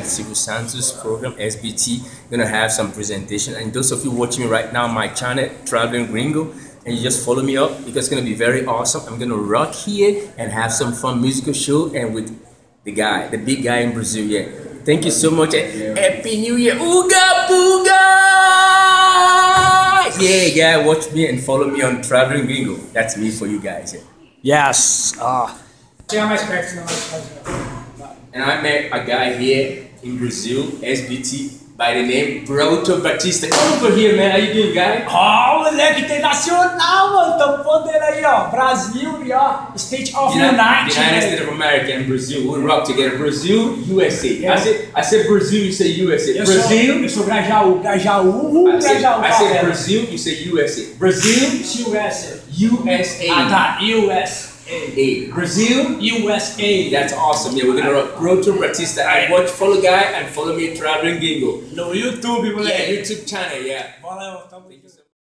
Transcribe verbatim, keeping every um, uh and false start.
at Silvio Santos program, S B T. Gonna have some presentation. And those of you watching me right now on my channel, Traveling Gringo, and you just follow me up because it's gonna be very awesome. I'm gonna rock here and have some fun musical show and with the guy, the big guy in Brazil. Yeah. Thank you so much. And Happy New Year. Ooga booga! Yeah, guy, watch me and follow me on Traveling Gringo. That's me for you guys. Yeah. Yes. Ah. And I met a guy here in Brazil, S B T, by the name Broto Batista. Come over here, man. How you doing, guy? Ó, moleque internacional, mano. Tamo podendo aí, ó. Brasil e ó. State of United, United. United States of America and Brazil. We rock together. Brazil, U S A. Yeah. I say, I say Brazil, you say U S A. Eu Brazil. Sou, eu sou Grajaú. Grajaú. I say, Grajaú. I say Brazil, you say U S A. Brazil, U S A. U S A. Ah, tá. U S A. A. Brazil, U S A. That's awesome. Yeah, we're gonna rock Broto Batista. I watch, follow guy and follow me Traveling Gringo. No YouTube, moleque. Yeah, YouTube channel. Yeah. Valeu, tamo junto.